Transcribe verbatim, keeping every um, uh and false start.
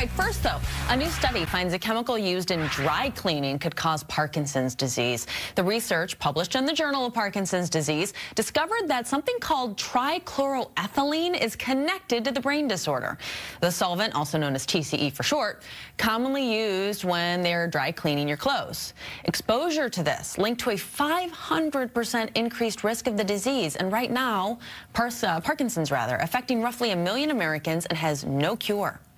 Right, first, though, a new study finds a chemical used in dry cleaning could cause Parkinson's disease. The research, published in the Journal of Parkinson's Disease, discovered that something called trichloroethylene is connected to the brain disorder. The solvent, also known as T C E for short, commonly used when they're dry cleaning your clothes. Exposure to this linked to a five hundred percent increased risk of the disease, and right now, Pars uh, Parkinson's rather, affecting roughly a million Americans and has no cure.